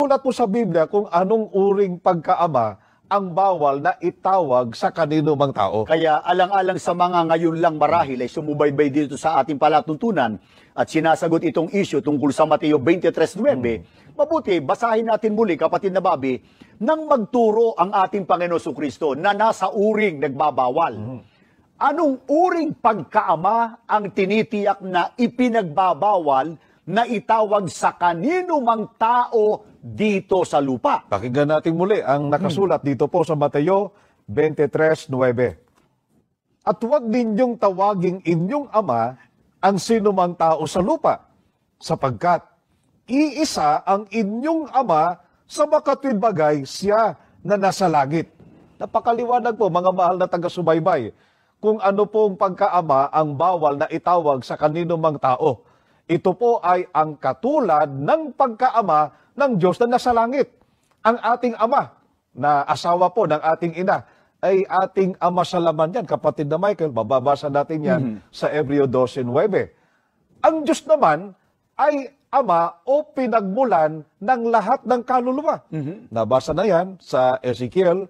Ulat po sa Biblia kung anong uring pagkaama ang bawal na itawag sa kanino mang tao. Kaya alang-alang sa mga ngayon lang marahil ay sumubaybay dito sa ating palatuntunan at sinasagot itong issue tungkol sa Mateo 23:9, mabuti basahin natin muli, kapatid na Bobby, nang magturo ang ating Panginoon Kristo na nasa uring nagbabawal. Anong uring pagkaama ang tinitiyak na ipinagbabawal na itawag sa kanino mang tao dito sa lupa? Pakinggan natin muli ang nakasulat dito po sa Mateo 23:9. At huwag ninyong tawaging inyong ama ang sinumang tao sa lupa, sapagkat iisa ang inyong ama sa makatwid bagay, siya na nasa langit. Napakaliwanag po, mga mahal na taga-subaybay, kung ano pong pagkaama ang bawal na itawag sa kanino mang tao. Ito po ay ang katulad ng pagkaama ng Diyos na nasa langit. Ang ating ama, na asawa po ng ating ina, ay ating ama sa laman yan. Kapatid na Michael, bababasa natin yan sa Hebreo 12:9. Ang Diyos naman ay ama o pinagmulan ng lahat ng kaluluwa. Nabasa na yan sa Ezekiel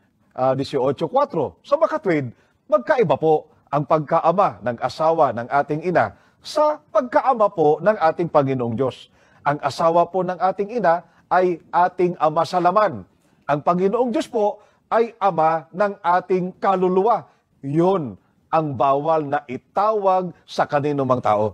18:4. Sa makatwid, magkaiba po ang pagkaama ng asawa ng ating ina sa pagkaama po ng ating Panginoong Diyos. Ang asawa po ng ating ina ay ating ama sa laman. Ang Panginoong Diyos po ay ama ng ating kaluluwa. Yun ang bawal na itawag sa kanino mang tao.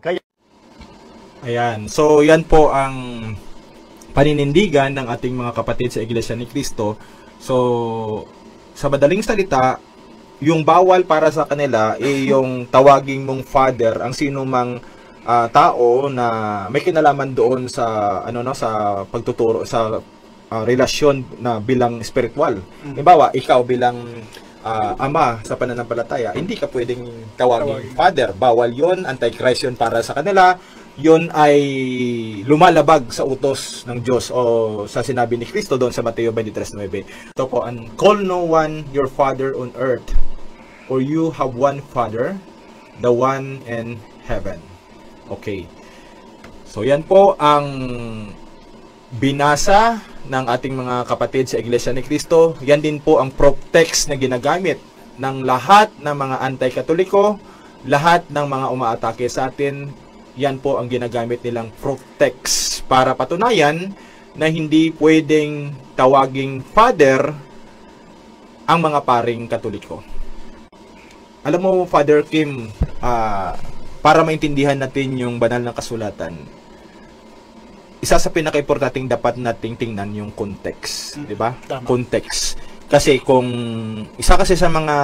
Ayan. So, yan po ang paninindigan ng ating mga kapatid sa Iglesia ni Cristo. So, sa madaling salita, yung bawal para sa kanila ay yung tawaging mong father ang sino mang tao na may kinalaman doon sa sa pagtuturo sa relasyon na bilang spiritual. Halimbawa, ikaw bilang ama sa pananampalataya, hindi ka pwedeng tawaging father. Bawal 'yon, antichrist 'yon para sa kanila. 'Yon ay lumalabag sa utos ng Diyos o sa sinabi ni Kristo doon sa Mateo 23:9. Ito po, and call no one your father on earth, or you have one father, the one in heaven. Okay. So yan po ang binasa ng ating mga kapatid sa Iglesia ni Cristo. Yan din po ang proof text na ginagamit ng lahat ng mga anti-katoliko, lahat ng mga umaatake sa atin. Yan po ang ginagamit nilang proof text para patunayan na hindi pwedeng tawaging father ang mga paring katoliko. Alam mo, Father Kim, para maintindihan natin yung banal na kasulatan, isa sa pinaka-importanting dapat nating tingnan yung context, di ba? Context. Kasi kung isa kasi sa mga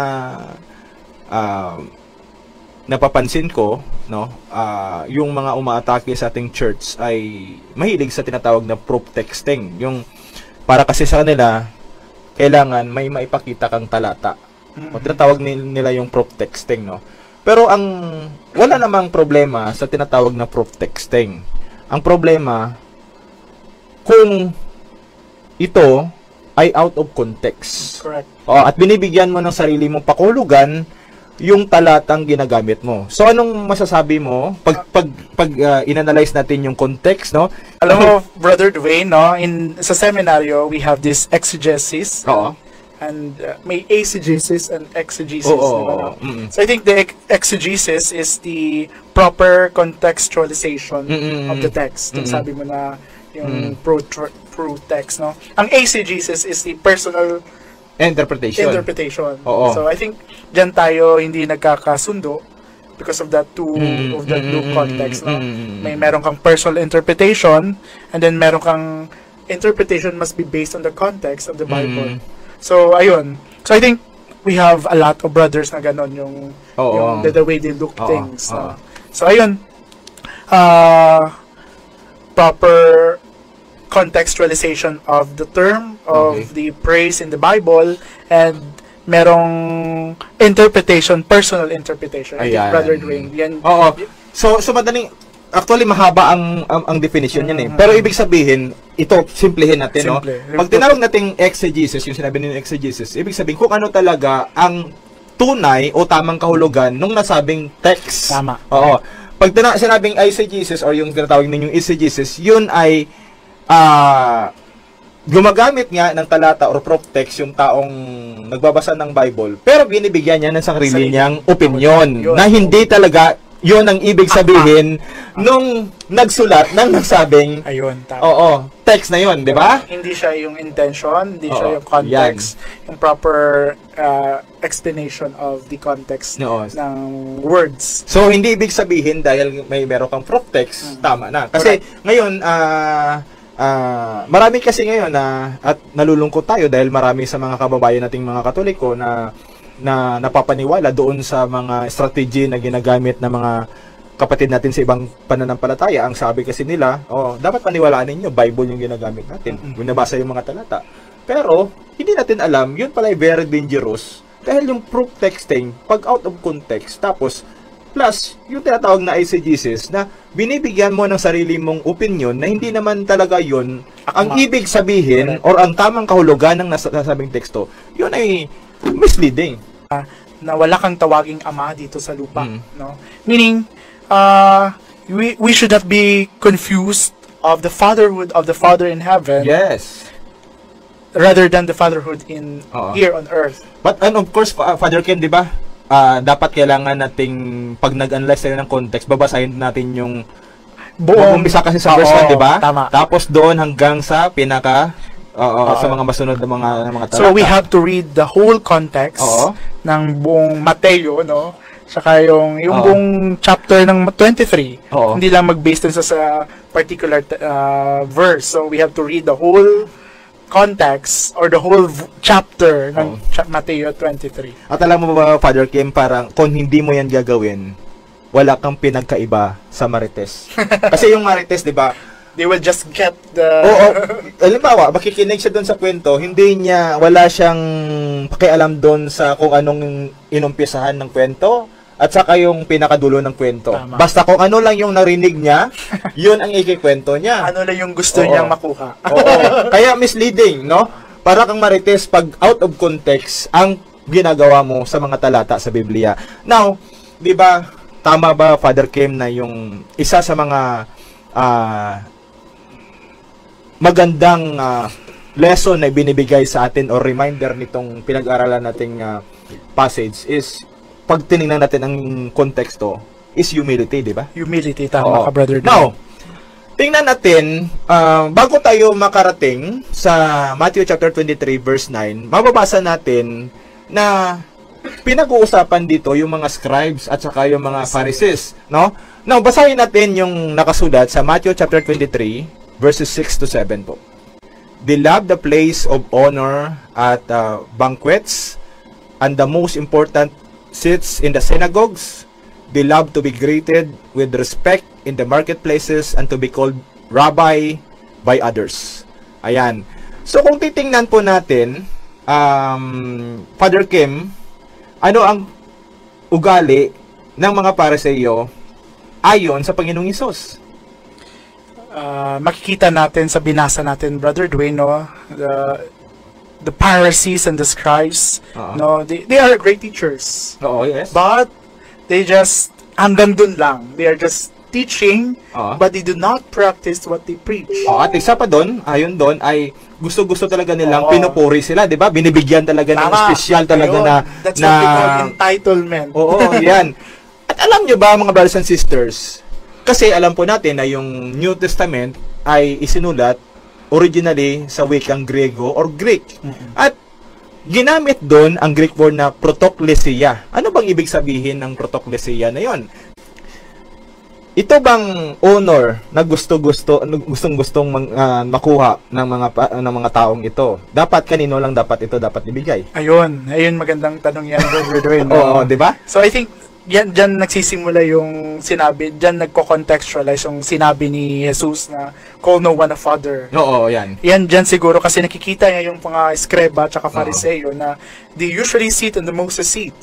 napapansin ko, no, yung mga umaatake sa ating church ay mahilig sa tinatawag na proof texting. Yung para kasi sa kanila kailangan may maipakita kang talata. O tinatawag nila yung proof texting, no. Pero ang wala namang problema sa tinatawag na proof texting. Ang problema kung ito ay out of context. Correct. At binibigyan mo ng sarili mong pakulugan yung talatang ginagamit mo. So anong masasabi mo pag inanalyze natin yung context, no? Alam mo, Brother Dwayne, no, sa seminaryo we have this exegesis. Oo. And may eisegesis and exegesis. Diba, no? So I think the exegesis is the proper contextualization of the text. Sabi mo na yung pro text, no? Ang eisegesis is the personal interpretation. So I think diyan tayo hindi nagkakasundo because of that two context, no? Meron kang personal interpretation and then meron kang interpretation must be based on the context of the Bible. So ayun. So I think we have a lot of brothers na ganon yung the way they look things. So ayun. Proper contextualization of the term of the praise in the Bible, and merong interpretation, personal interpretation. I think Brother Dwayne, yan. So madaling, actually mahaba ang definition yan eh. Pero ibig sabihin, ito simplehin natin, no. Pag tinawag nating exegesis, yung sinabi ng exegesis, ibig sabihin kung ano talaga ang tunay o tamang kahulugan nung nasabing text. Tama. Pag sinabing eisegesis or yung tinatawag ninyong eisegesis, yun ay gumagamit nga ng talata or proof text yung taong nagbabasa ng Bible, pero binibigyan niya ng sarili niyang opinion na hindi talaga yun ang ibig sabihin nung nagsulat ng nagsabing Ayun, tama. oo, text na yun, di ba? Hindi siya yung intention, hindi siya Oo, yung context, yung proper explanation of the context Oo. ng words. So, hindi ibig sabihin dahil meron kang proof text, tama na. Kasi ngayon, marami kasi ngayon at nalulungkot tayo dahil marami sa mga kababayan nating mga Katoliko na napapaniwala doon sa mga strategy na ginagamit ng mga kapatid natin sa ibang pananampalataya. Ang sabi kasi nila, dapat paniwalaan ninyo, Bible yung ginagamit natin. Binabasa yung mga talata. Pero, hindi natin alam, yun pala ay very dangerous. Dahil yung proof texting, pag out of context, tapos, plus, yung tinatawag na eisegesis, na binibigyan mo ng sarili mong opinion na hindi naman talaga yun ang ibig sabihin or ang tamang kahulugan ng nasabing teksto, yun ay misleading. Na wala kang tawaging ama dito sa lupa, no? Meaning, we should not be confused of the fatherhood of the Father in heaven, Yes. rather than the fatherhood in here on earth. But and of course, Father Ken, di ba? Dapat kailangan nating pag nag-analyze tayo ng context, babasahin natin yung buong umpisa kasi sa verse 1, di ba? Tama. Tapos doon hanggang sa pinaka sa mga masunod na mga talata. So we have to read the whole context ng buong Mateo, no? Saka yung buong chapter ng 23. Hindi lang mag-base dun sa particular verse. So we have to read the whole context or the whole chapter ng Mateo 23. At alam mo ba, Father Kim, parang kung hindi mo yan gagawin, wala kang pinagkaiba sa Marites. Kasi yung Marites, di ba, they will just get the... Halimbawa, makikinig siya doon sa kwento, wala siyang pakialam doon sa kung anong inumpisahan ng kwento, at saka yung pinakadulo ng kwento. Tama. Basta kung ano lang yung narinig niya, yun ang ikikwento niya. Ano lang yung gusto niyang makuha. Kaya misleading, no? Para kang Marites pag out of context ang ginagawa mo sa mga talata sa Biblia. Now, di ba, tama ba, Father Kim, na yung isa sa mga magandang lesson na binibigay sa atin o reminder nitong pinag-aralan nating passage is pag tinignan natin ang konteksto is humility, di ba? Humility, tama ka, Brother. Now, tingnan natin, bago tayo makarating sa Matthew chapter 23 verse 9, mababasa natin na pinag-uusapan dito yung mga scribes at saka yung mga Pharisees, no? Now, basahin natin yung nakasulat sa Matthew chapter 23 verses 6 to 7 po. They love the place of honor at banquets and the most important seats in the synagogues. They love to be greeted with respect in the marketplaces and to be called rabbi by others. Ayan. So kung titingnan po natin, Father Kim, ano ang ugali ng mga Pariseo ayon sa Panginoong Hesus? Makikita natin sa binasa natin, Brother Dwayne, no? The Pharisees and the scribes, no, they are great teachers. Yes. But they just hanggang dun lang. They are just teaching, but they do not practice what they preach. At isa pa doon, ayon doon ay gusto-gusto talaga nilang pinupuri sila, 'di ba? Binibigyan talaga ng special talaga That's what we call entitlement. Yan. At alam nyo ba, mga brothers and sisters, kasi alam po natin na yung New Testament ay isinulat originally sa wikang Grego or Greek. At ginamit doon ang Greek word na protoklesia. Ano bang ibig sabihin ng protoklesia na yon? Ito bang honor na gustong-gustong makuha ng mga taong ito? Dapat kanino lang dapat ito dapat ibigay? Ayun magandang tanong yan, Brother Dwayne. Di ba? So I think diyan nagsisimula yung sinabi, diyan nagko-contextualize yung sinabi ni Jesus na call no one a father. Yan. Yan diyan siguro kasi nakikita niya yung mga eskreba at Fariseo na they usually sit in the Moses seat.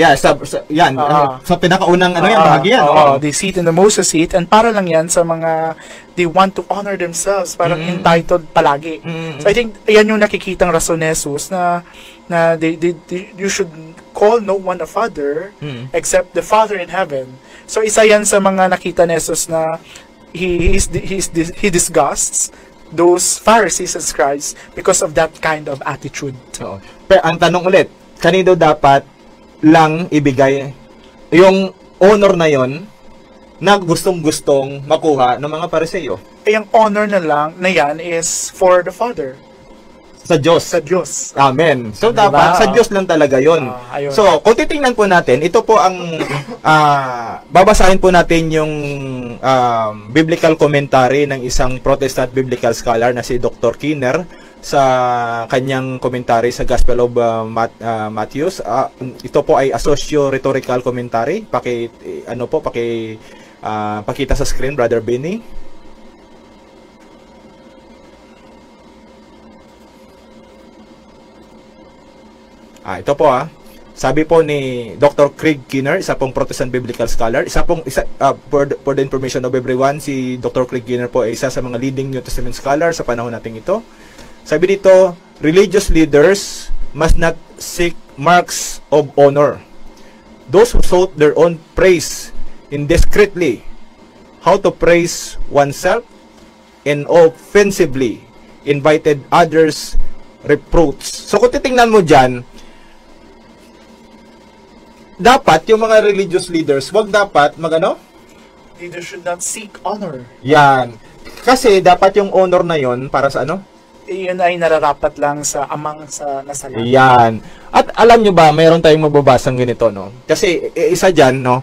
Sa pinakaunang bahagi yan. They sit in the Moses seat and para lang yan sa mga they want to honor themselves, parang entitled palagi. So I think yan yung nakikitang rason ni Jesus na you should call no one a father except the Father in heaven. So isa yan sa mga nakita ni Jesus na he disgusts those Pharisees and scribes because of that kind of attitude. Oo. Pero ang tanong ulit, kanino dapat lang ibigay yung honor na yon na gustong-gustong makuha ng mga Pariseo? Yung honor na yan is for the Father, Sa Diyos. sa Diyos. Amen. So, Diba? dapat sa Diyos lang talaga yon. Ayun. So, kung titingnan po natin, ito po ang babasahin po natin yung biblical commentary ng isang Protestant biblical scholar na si Dr. Kinner sa kanyang commentary sa Gospel of Matthew. Ito po ay a socio-rhetorical commentary. Pakita sa screen, Brother Benny. Ito po sabi po ni Dr. Craig Kinner, isa pong Protestant biblical scholar, for the information of everyone, si Dr. Craig Kinner po ay isa sa mga leading New Testament scholar sa panahon natin ito. Sabi dito, religious leaders must not seek marks of honor. Those who sought their own praise indiscreetly, how to praise oneself, and offensively invited others' reproach. So kung titingnan mo dyan, dapat yung mga religious leaders, wag dapat Leaders should not seek honor. Yan. Kasi dapat yung honor na yon para sa ano? Iyon ay nararapat lang sa amang sa nasa langit. Yan. At alam nyo ba, mayroon tayong mababasang ganito, no? Kasi isa dyan, no?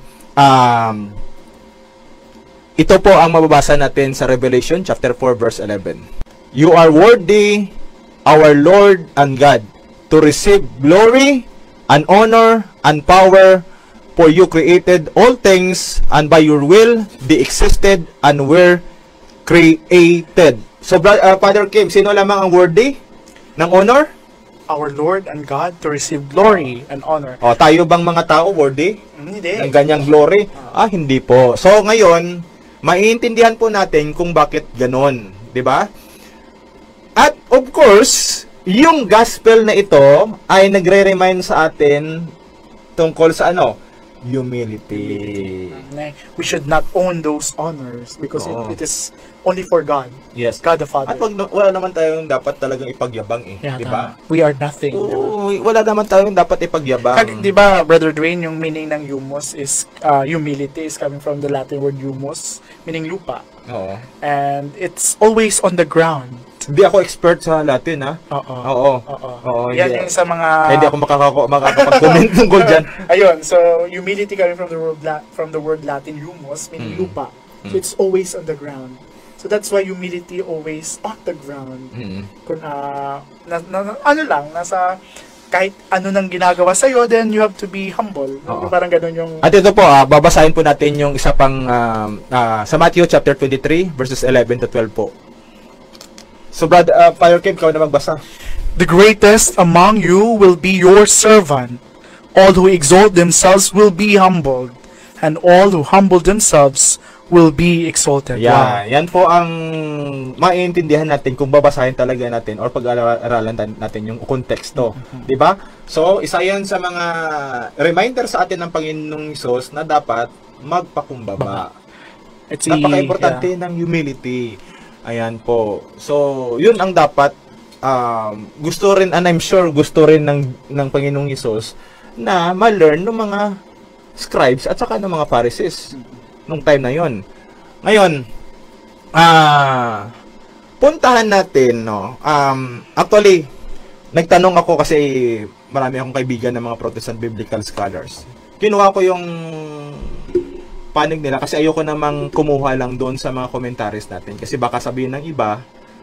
Ito po ang mababasa natin sa Revelation chapter 4 verse 11. You are worthy, our Lord and God, to receive glory and honor and power, for you created all things, and by your will they existed and were created. So, Father Kim, sino lamang ang worthy ng honor? Our Lord and God to receive glory and honor. Tayo bang mga tao worthy Hindi. ng ganyang glory? Hindi po. So, ngayon, maiintindihan po natin kung bakit ganon. 'Di ba? At, of course, yung gospel na ito ay nagre-remind sa atin tungkol sa humility. We should not own those honors because Oo. it is only for God. Yes. God the Father. At wala naman tayong dapat talagang ipagyabang Yeah, di ba? We are nothing. Oo, wala naman tayong dapat ipagyabang. Di ba, Brother Dwayne, yung meaning ng humus is, humility is coming from the Latin word humus, meaning lupa. Oo. And it's always on the ground. Hindi ako expert sa Latin, ha? Oo. Oo. Yan Hindi, yung sa mga... hindi ako makakapag-comment tungkol dyan. Ayun, so humility coming from the word Latin humus, meaning lupa. So it's always on the ground. So that's why humility always on the ground. Kung nasa kahit ano nang ginagawa sa'yo, then you have to be humble. Parang ganun yung... At ito po, babasahin po natin yung isa pang sa Matthew chapter 23 verses 11 to 12 po. So, Brother Fire Kim, ikaw na magbasa. The greatest among you will be your servant. All who exalt themselves will be humbled, and all who humble themselves will be exalted. Yeah, yan po ang maiintindihan natin kung babasahin talaga natin or pag-aaralan natin yung konteksto, 'di ba? So, isa 'yan sa mga reminder sa atin ng Panginoong Hesus na dapat magpakumbaba. Napaka-importante ng humility. Ayan po. So, yun ang dapat gusto rin, and I'm sure gusto rin ng Panginoong Hesus na ma-learn ng mga scribes at saka ng mga Pharisees nung time na yon. Ngayon, puntahan natin, no? Actually, nagtanong ako kasi marami akong kaibigan ng mga Protestant biblical scholars. Kinuha ko yung panig nila kasi ayoko namang kumuha lang doon sa mga commentaries natin kasi baka sabihin ng iba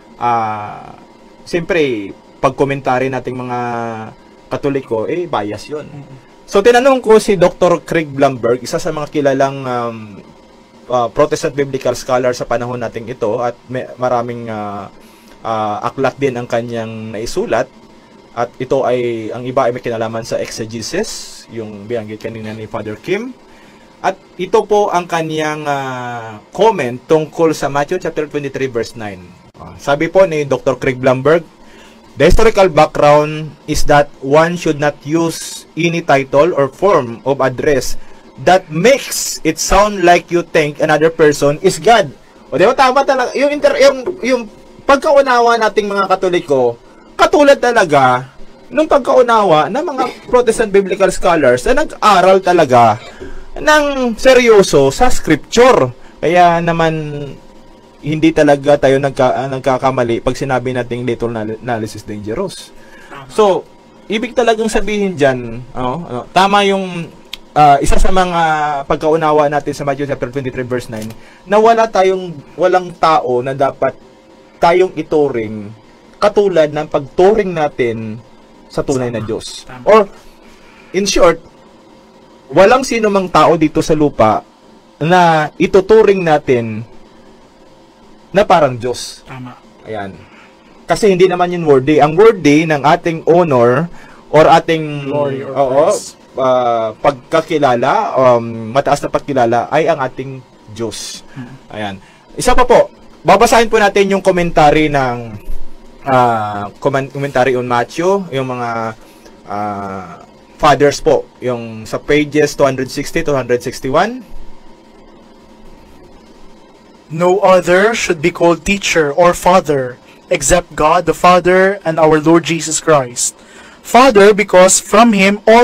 siyempre pag komentary nating mga Katoliko bias yun. So tinanong ko si Dr. Craig Blumberg, isa sa mga kilalang Protestant biblical scholar sa panahon nating ito at maraming aklat din ang kanyang naisulat at ito ay ang iba ay may kinalaman sa exegesis, yung binanggit kanina ni Father Kim. At ito po ang kaniyang comment tungkol sa Matthew chapter 23 verse 9. Sabi po ni Dr. Craig Blumberg, the historical background is that one should not use any title or form of address that makes it sound like you think another person is God. O di ba tama talaga yung pagkaunawa nating mga Katoliko, katulad talaga nung pagkaunawa ng mga Protestant Biblical Scholars na nag-aral talaga ng seryoso sa Scripture. Kaya naman, hindi talaga tayo nagkakamali pag sinabi nating literal analysis dangerous. So, ibig talagang sabihin dyan, tama yung isa sa mga pagkaunawa natin sa Matthew chapter 23 verse 9, na walang tao na dapat tayong ituring katulad ng pagturing natin sa tunay na Diyos. Or, in short, walang sino mang tao dito sa lupa na ituturing natin na parang Diyos. Tama. Ayan. Kasi hindi naman yun worthy. Ang worthy ng ating honor or ating Glory or praise. Pagkakilala, mataas na pagkilala ay ang ating Diyos. Ayan. Isa pa po, babasahin po natin yung commentary ng commentary on Matthew, yung mga fathers po, yung sa pages 260 to 161. No other should be called teacher or father except God the Father and our Lord Jesus Christ. Father, because from him all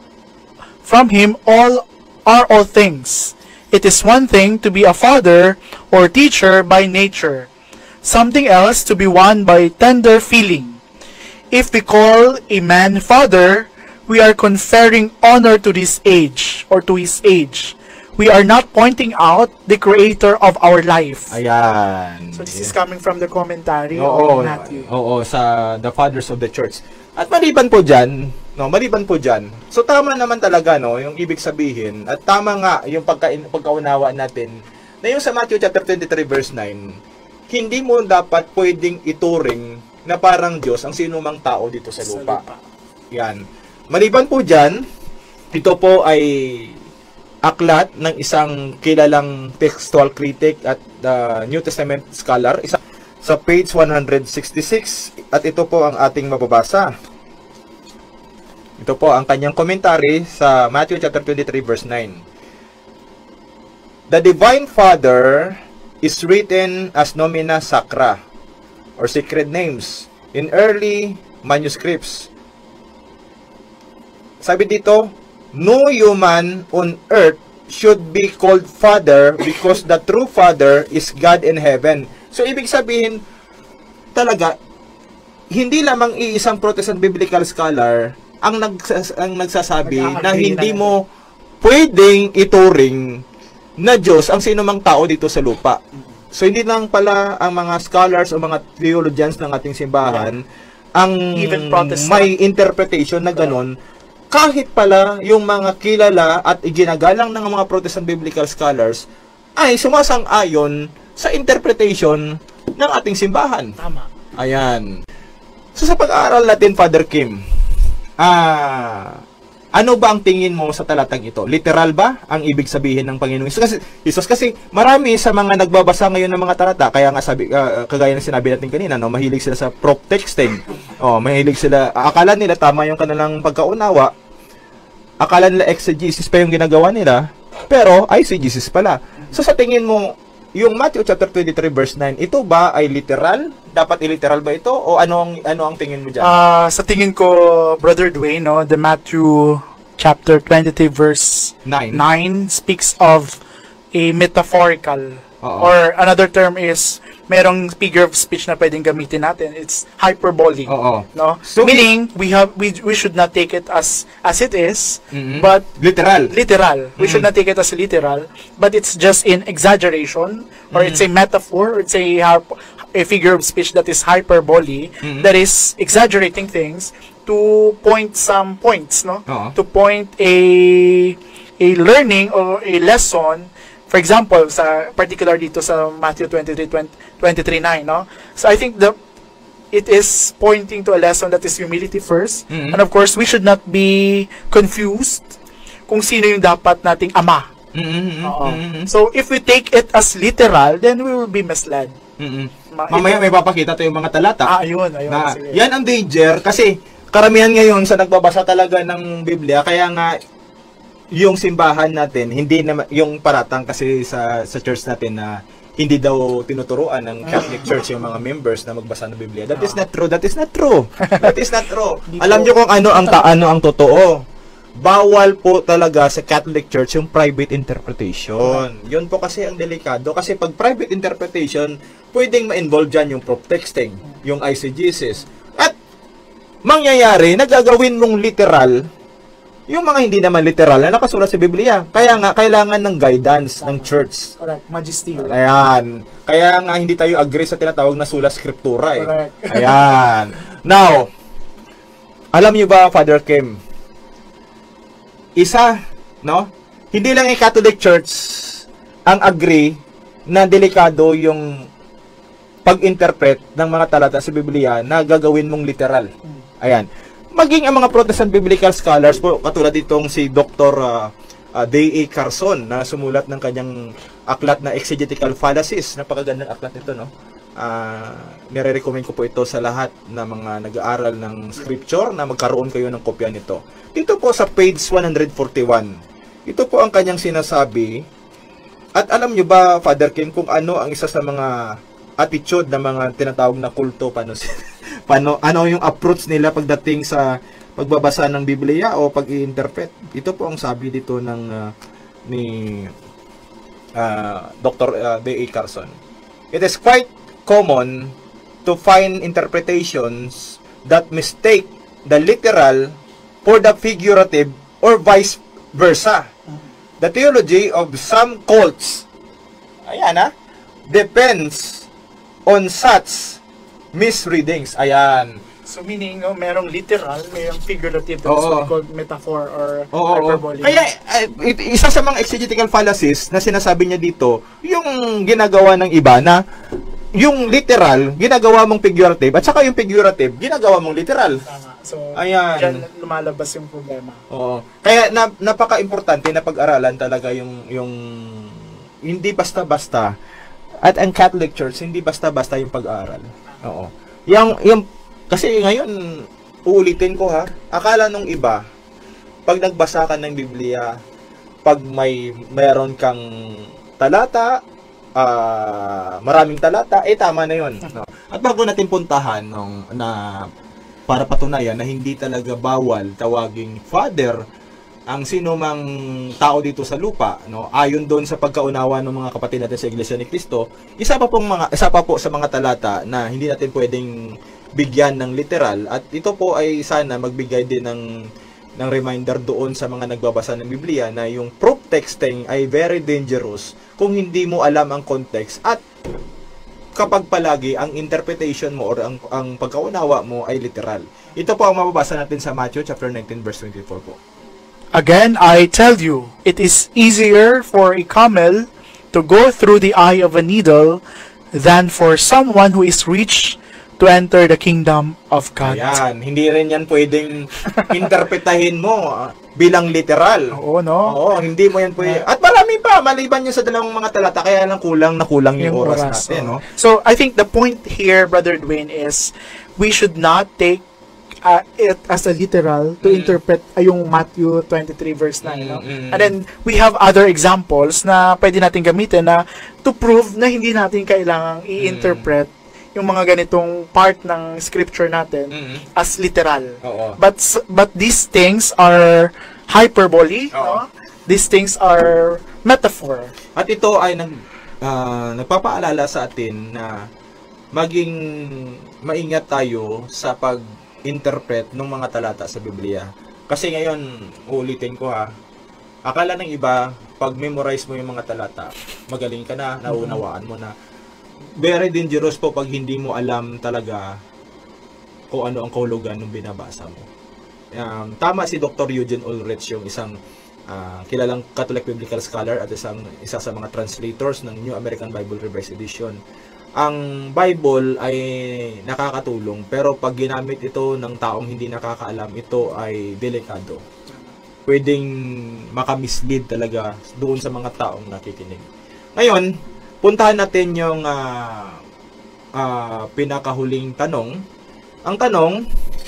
are all things. It is one thing to be a father or teacher by nature, something else to be won by tender feeling. If we call a man father, we are conferring honor to this age or to his age. We are not pointing out the creator of our life. Ayan. So this is coming from the commentary Oo, of Matthew. oo, sa the fathers of the church. At maliban po dyan, so tama naman talaga, no, yung ibig sabihin, at tama nga yung pagkaunawa natin, na yung sa Matthew chapter 23 verse 9, hindi mo dapat pwedeng ituring na parang Diyos ang sino mang tao dito sa lupa. Yan. Maliban po dyan, ito po ay aklat ng isang kilalang textual critic at New Testament scholar, sa page 166, at ito po ang ating mababasa. Ito po ang kanyang commentary sa Matthew chapter 23 verse 9. The Divine Father is written as nomina sacra or sacred names in early manuscripts. Sabi dito, no human on earth should be called father because the true father is God in heaven. So ibig sabihin talaga, hindi lamang iisang Protestant biblical scholar ang nagsasabi na hindi mo pwedeng ituring na Diyos ang sino mang tao dito sa lupa. So hindi lang pala ang mga scholars o mga theologians ng ating simbahan ang Even Protestant. may interpretation na ganon, kahit pala yung mga kilala at iginagalang ng mga Protestant biblical scholars ay sumasang-ayon sa interpretation ng ating simbahan. Tama. Ayan. So sa pag-aaral natin, Father Kim, ano ba ang tingin mo sa talatang ito? Literal ba ang ibig sabihin ng Panginoong Hesus? Kasi marami sa mga nagbabasa ngayon ng mga talata, kaya nga kagaya ng sinabi natin kanina, no, mahilig sila sa prop texting. Mahilig sila, akala nila tama yung kanilang pagkaunawa, akala nila exegesis pa yung ginagawa nila, pero eisegesis pala. So sa tingin mo, yung Matthew chapter 23 verse 9, ito ba ay literal? Dapat iliteral ba ito? O ano ang tingin mo dyan? Sa tingin ko, Brother Dwayne, no, the Matthew chapter 23 verse 9 speaks of a metaphorical. Or another term is, merong figure of speech na pwedeng gamitin natin. It's hyperbole. No? So, meaning, we should not take it as it is, but literal. We should not take it as literal, but it's just in exaggeration, or it's a metaphor, or it's a figure of speech that is hyperbole, that is exaggerating things to point some points, no? To point a learning or a lesson. For example, sa particular dito sa Matthew 23:9, no? So I think it is pointing to a lesson that is humility first. And of course, we should not be confused kung sino yung dapat nating ama. So if we take it as literal, then we will be misled. Mamaya may papakita tayo yung mga talata. Ayun. Sige. Yan ang danger kasi karamihan ngayon sa nagbabasa talaga ng Biblia, kaya nga yung simbahan natin, hindi na yung paratang kasi sa church natin na hindi daw tinuturuan ng Catholic Church yung mga members na magbasa ng Biblia. That is not true. That is not true. That is not true. Alam niyo kung ano ang totoo. Bawal po talaga sa Catholic Church yung private interpretation. Yun po kasi ang delikado. Kasi pag private interpretation, pwedeng ma-involve dyan yung proof texting, yung eisegesis. At mangyayari, nagagawin mong literal yung mga hindi naman literal na nakasulat sa Biblia. Kaya nga, kailangan ng guidance ng church. Correct. Magisterium. Ayan. Kaya nga, hindi tayo agree sa tinatawag na sola scriptura eh. Correct. Ayan. Now, alam niyo ba, Father Kim, isa, no? Hindi lang yung Catholic Church ang agree na delikado yung pag-interpret ng mga talata sa Biblia na gagawin mong literal. Ayan. Maging ang mga Protestant biblical scholars po, katulad ditong si Dr. D.A. Carson na sumulat ng kanyang aklat na Exegetical Fallacies. Napakagandang aklat nito, no? Nire-recommend ko po ito sa lahat na mga nag-aaral ng scripture na magkaroon kayo ng kopya nito. Dito po sa page 141. Ito po ang kanyang sinasabi. At alam nyo ba, Father Kim, kung ano ang isa sa mga attitude ng mga tinatawag na kulto, ano yung approach nila pagdating sa pagbabasa ng Biblia o pag-i-interpret? Ito po ang sabi dito ng ni Dr. D.A. Carson. It is quite common to find interpretations that mistake the literal for the figurative or vice versa. The theology of some cults, ayan depends on such misreadings. Ayan. So meaning, merong literal, merong figurative, that's Oo. called metaphor or Oo. hyperbole. Kaya, isa sa mga exegetical fallacies na sinasabi niya dito, yung ginagawa ng iba na yung literal, ginagawa mong figurative, at saka yung figurative, ginagawa mong literal. Tama. So, Ayan. dyan lumalabas yung problema. Oo. Kaya napaka-importante na pag-aralan talaga yung hindi basta-basta. At ang Catholic Church, hindi basta-basta yung pag-aaral. Oo. Kasi ngayon, uulitin ko akala nung iba, pag nagbasa ka ng Biblia, pag mayroon kang talata, maraming talata, tama na yun. No? At bago natin puntahan na para patunayan na hindi talaga bawal tawaging Father ang sino mang tao dito sa lupa, no? Ayon doon sa pagkaunawa ng mga kapatid natin sa Iglesia ni Cristo, isa pa po sa mga talata na hindi natin pwedeng bigyan ng literal, at ito po ay sana magbigay din ng reminder doon sa mga nagbabasa ng Biblia na yung proof texting ay very dangerous kung hindi mo alam ang context at kapag palagi ang interpretation mo or ang pagkaunawa mo ay literal. Ito po ang mababasa natin sa Matthew chapter 19 verse 24 po. Again, I tell you, it is easier for a camel to go through the eye of a needle than for someone who is rich to enter the kingdom of God. Ayan, hindi rin yan pwedeng interpretahin mo bilang literal. Oo, no? Oo, hindi mo yan pwede. At marami pa, maliban yun sa dalawang mga talata, kaya lang kulang yung oras natin. No? So, I think the point here, Brother Dwayne, is we should not take it as a literal to interpret yung Matthew 23 verse 9. No? And then, we have other examples na pwede natin gamitin na to prove na hindi natin kailangang i-interpret yung mga ganitong part ng scripture natin as literal. Oo. But these things are hyperbole. No? These things are metaphor. At ito ay nagpapaalala sa atin na maging maingat tayo sa pag-interpret ng mga talata sa Biblia. Kasi ngayon, ulitin ko akala ng iba, pag memorize mo yung mga talata, magaling ka na, naunawaan mo na. Very dangerous po pag hindi mo alam talaga kung ano ang kahulugan ng binabasa mo. Tama si Dr. Eugene Ulrich, yung isang kilalang Catholic Biblical Scholar at isa sa mga translators ng New American Bible Revised Edition. Ang Bible ay nakakatulong, pero pag ginamit ito ng taong hindi nakakaalam, ito ay delikado. Pwedeng makamislead talaga doon sa mga taong nakikinig. Ngayon, puntahan natin yung pinakahuling tanong. Ang tanong,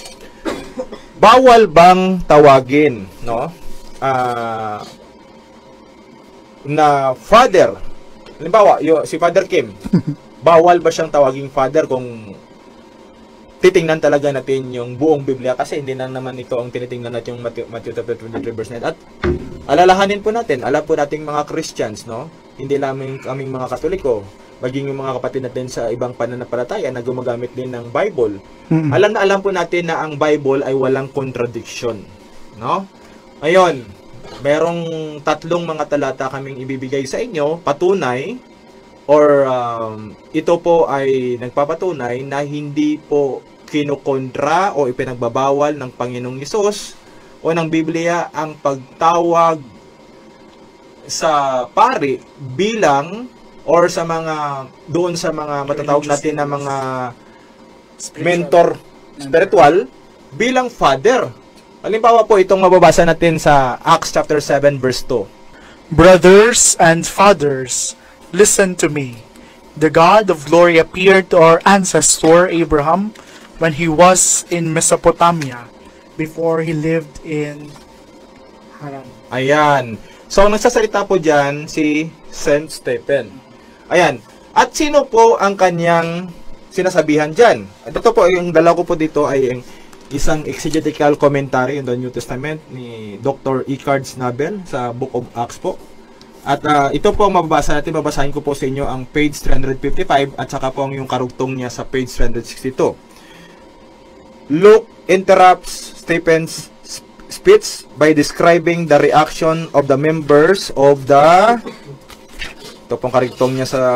bawal bang tawagin, no? Na Father Halimbawa, si Father Kim, bawal ba siyang tawaging father kung titingnan talaga natin yung buong Biblia kasi hindi na naman ito ang tinitingnan natin yung Matthew chapter 23 verse 9. At alalahanin po natin, alam po nating mga Christians, no? Hindi lamang kaming mga Katoliko, maging yung mga kapatid natin sa ibang pananampalataya na gumagamit din ng Bible. Alam po natin na ang Bible ay walang contradiction, no? Ngayon, merong 3 mga talata kaming ibibigay sa inyo, patunay or ito po ay nagpapatunay na hindi po kinukontra o ipinagbabawal ng Panginoong Hesus o ng Biblia ang pagtawag sa pari bilang or sa mga doon sa mga matatawag natin na mga mentor spiritual bilang father. Halimbawa po itong mababasa natin sa Acts chapter 7 verse 2. Brothers and fathers, listen to me. The God of glory appeared to our ancestor Abraham when he was in Mesopotamia before he lived in Haran. Ayan. So, ang nagsasalita po dyan si Saint Stephen. Ayan. At sino po ang kanyang sinasabihan dyan? At ito po, yung dalaw ko po dito ay yung isang exegetical commentary in the New Testament ni Dr. Eckhard Snabel sa Book of Acts po. At ito po ang mababasa natin. Babasahin ko po sa inyo ang page 355 at saka po ang yung karugtong niya sa page 362. Luke interrupts Stephen's speech by describing the reaction of the members of the ito pong karugtong niya sa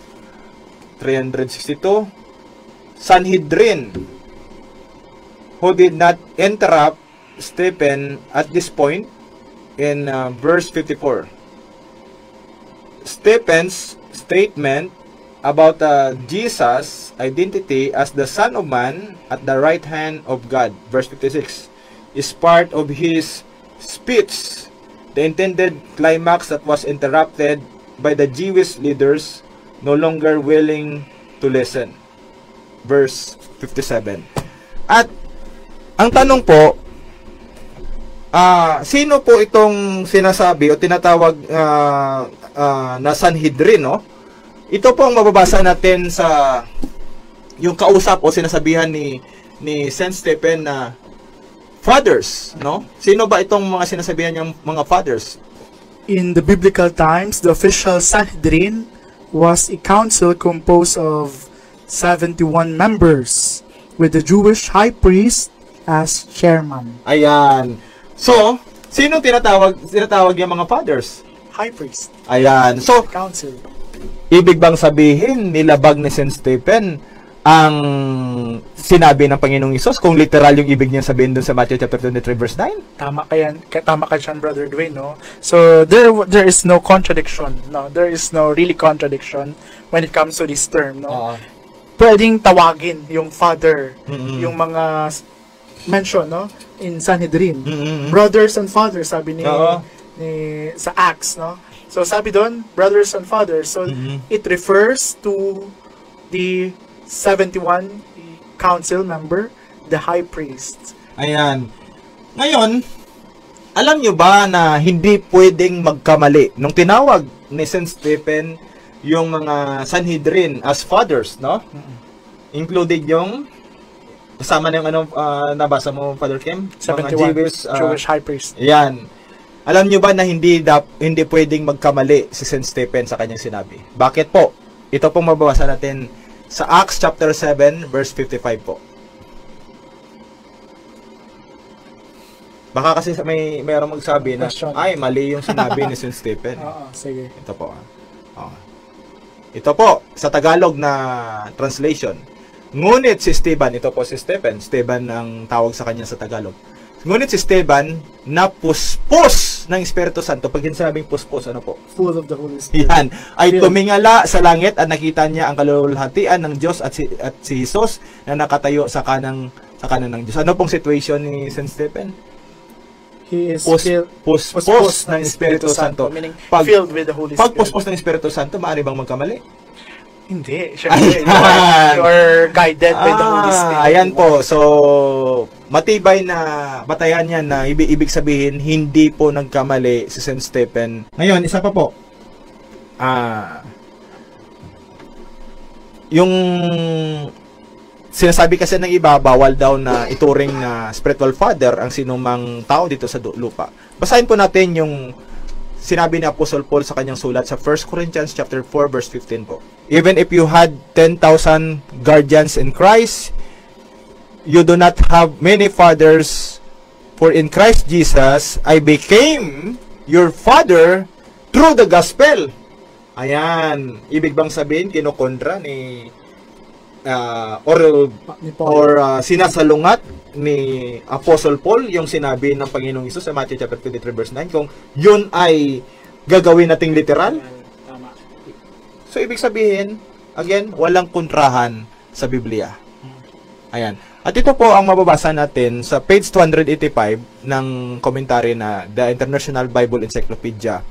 362 Sanhedrin, who did not interrupt Stephen at this point in verse 54. Stephen's statement about Jesus' identity as the Son of Man at the right hand of God, verse 56, is part of his speech, the intended climax that was interrupted by the Jewish leaders no longer willing to listen, verse 57. At ang tanong po, sino po itong sinasabi o tinatawag na Sanhedrin, no? Ito po ang mababasa natin sa yung kausap o sinasabihan ni Saint Stephen na fathers, no? Sino ba itong mga sinasabihan niyang mga fathers? In the biblical times, the official Sanhedrin was a council composed of 71 members with the Jewish high priest as chairman. Ayan. So, sino tinatawag yung mga fathers? High priest. Ayan. So, Council. ibig bang sabihin nilabag ni Saint Stephen ang sinabi ng Panginoong Hesus kung literal yung ibig niya sabihin dun sa Matthew chapter 23 verse 9? Tama ka dyan, Brother Dwayne, no? So, there is no contradiction, no? There is no really contradiction when it comes to this term, no? Pwedeng tawagin yung father, yung mga mention, no? In Sanhedrin. Brothers and fathers, sabi ni sa Acts, no? So, sabi doon, brothers and fathers. So, it refers to the 71 council member, the high priest. Ayan. Ngayon, alam nyo ba na hindi pwedeng magkamali? Nung tinawag ni Saint Stephen yung mga Sanhedrin as fathers, no? Included yung kasama na yung nabasa mo, Father Kim? 71 Jewish high priest. Ayan. Alam nyo ba na hindi pwedeng magkamali si Saint Stephen sa kanyang sinabi? Bakit po? Ito pong mababasa natin sa Acts chapter 7 verse 55 po. Baka kasi mayroong magsabi na ay mali yung sinabi ni Saint Stephen. Sige. Ito po. Ito po sa Tagalog na translation. Ngunit si Stephen, ito po si Stephen ang tawag sa kanya sa Tagalog. Ngunit si Stephen napuspos ng Espiritu Santo. Pag sinabing puspos, ano po? Full of the Holy Spirit. Yan. Ay tumingala sa langit at nakita niya ang kalulhatian ng Diyos at si Jesus na nakatayo sa kanan ng Diyos. Ano pong situation ni Saint Stephen? He is puspos ng Espiritu Santo. Meaning, filled with the Holy Spirit. Pag puspos ng Espiritu Santo, maaari bang magkamali? Hindi. Siyempre, you are guided by the Holy Spirit. Ayan po. So, matibay na batayan yan na ibig sabihin, hindi po nagkamali si Saint Stephen. Ngayon, isa pa po. yung sinasabi kasi ng iba, bawal daw na ituring na spiritual father ang sinumang tao dito sa lupa. Basahin po natin yung sinabi ni Apostle Paul sa kanyang sulat sa 1 Corinthians chapter 4 verse 15 po. Even if you had 10,000 guardians in Christ, you do not have many fathers, for in Christ Jesus, I became your father through the gospel. Ayan. Ibig bang sabihin, kinukontra ni sinasalungat ni Apostle Paul yung sinabi ng Panginoong Hesus sa Matthew chapter 23 verse 9 kung yun ay gagawin nating literal. Tama. So ibig sabihin, again, walang kontrahan sa Biblia. Ayan. At ito po ang mababasa natin sa page 285 ng commentary na The International Bible Encyclopedia.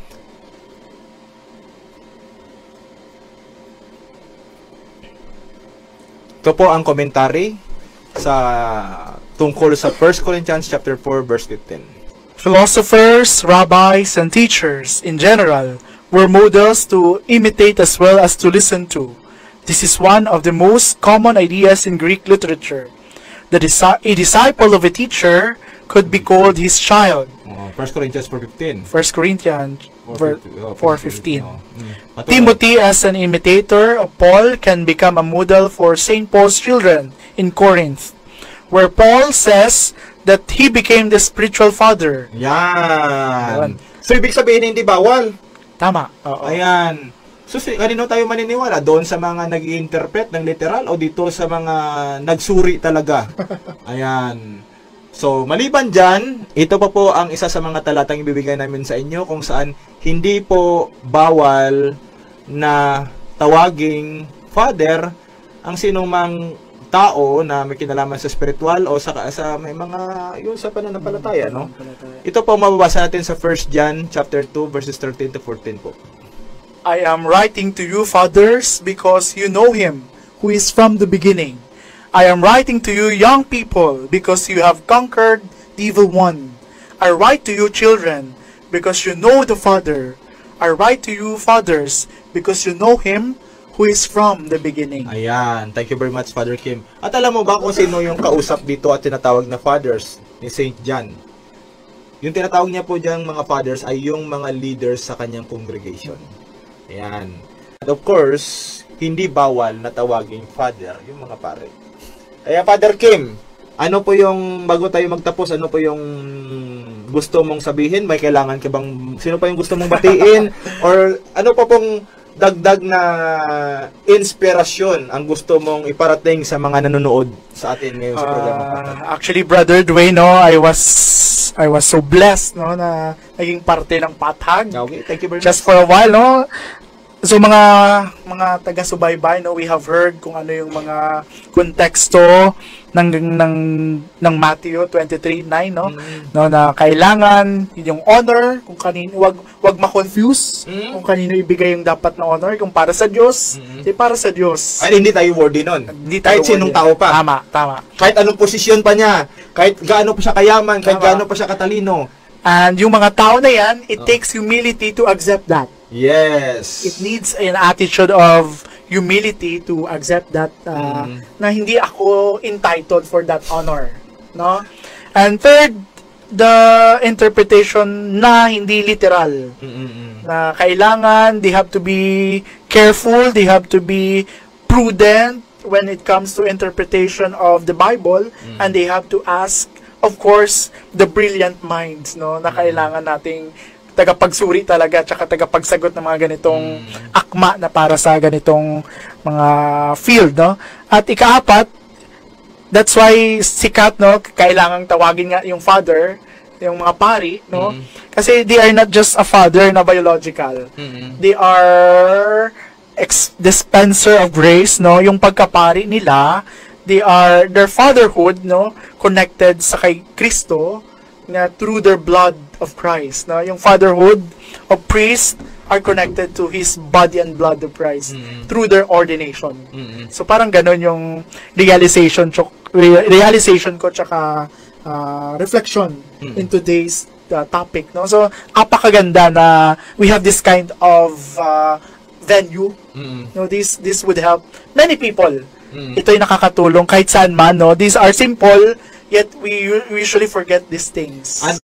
Ito po ang commentary sa tungkol sa 1 Corinthians chapter 4 verse 15. Philosophers, rabbis, and teachers in general were models to imitate as well as to listen to. This is one of the most common ideas in Greek literature. A disciple of a teacher could be called his child. 1 Corinthians 4:15. 1 Corinthians 4:15. Matuloy. Timothy, as an imitator of Paul, can become a model for St. Paul's children in Corinth, where Paul says that he became the spiritual father. Yan. So, ibig sabihin hindi bawal. Tama. Oo. Ayan. So, kanino tayo maniniwala? Doon sa mga nag-i-interpret ng literal o dito sa mga nagsuri talaga? Ayan. So, maliban dyan, ito pa po ang isa sa mga talatang ibibigay namin sa inyo kung saan hindi po bawal na tawaging father ang sinumang tao na may kinalaman sa spiritual o sa may mga yun sa pananampalataya, no? Ito po mababasa natin sa 1 John chapter 2 verses 13 to 14 po. I am writing to you, fathers, because you know him who is from the beginning. I am writing to you, young people, because you have conquered the evil one. I write to you, children, because you know the Father. I write to you, fathers, because you know him who is from the beginning. Ayan. Thank you very much, Father Kim. At alam mo ba kung sino yung kausap dito at tinatawag na fathers ni St. John? Yung tinatawag niya po diyang mga fathers ay yung mga leaders sa kanyang congregation. Ayan. And of course, hindi bawal na tawaging father yung mga pare. Kaya Father Kim, ano po yung, bago tayo magtapos, ano po yung gusto mong sabihin? May kailangan ka bang, sino pa yung gusto mong batiin? Or ano pa pong dagdag na inspirasyon ang gusto mong iparating sa mga nanonood sa atin ngayon sa programa? Actually, Brother Dwayne, no, I was so blessed, no, na naging parte ng Pathag. Okay, thank you very Just much. for a while, no. So mga taga-subaybay, no, we have heard kung ano yung mga konteksto ng Matthew 23:9, no, no, na kailangan yung honor kung kanino, wag ma-confuse kung kanino ibigay yung dapat na honor, kung para sa Diyos, para sa Diyos. Ay, hindi tayo worthy nun. Hindi tayo Kahit sinong worthy. tao pa. Tama. Kahit anong posisyon pa niya, kahit gaano pa siya kayaman, kahit gaano pa siya katalino. And yung mga tao na yan, it takes humility to accept that. Yes. It needs an attitude of humility to accept that na hindi ako entitled for that honor, no? And third, the interpretation na hindi literal. Na kailangan, they have to be careful, they have to be prudent when it comes to interpretation of the Bible, and they have to ask, of course, the brilliant minds, no, na kailangan nating tagapagsuri talaga, tsaka tagapagsagot ng mga ganitong akma na para sa ganitong mga field, no? At ikaapat, that's why sikat, no, kailangang tawagin nga yung father, yung mga pari, no? Kasi they are not just a father na biological. They are dispenser of grace, no? Yung pagkapari nila, their fatherhood, no, connected sa kay Kristo, na through their blood of Christ, no? Yung fatherhood of priest are connected to his body and blood of Christ through their ordination. So parang ganun yung realization ko tsaka reflection in today's topic, no? So apakaganda na we have this kind of venue. No, this would help many people. Mm. Ito'y nakakatulong kahit saan man, no? These are simple, yet we usually forget these things.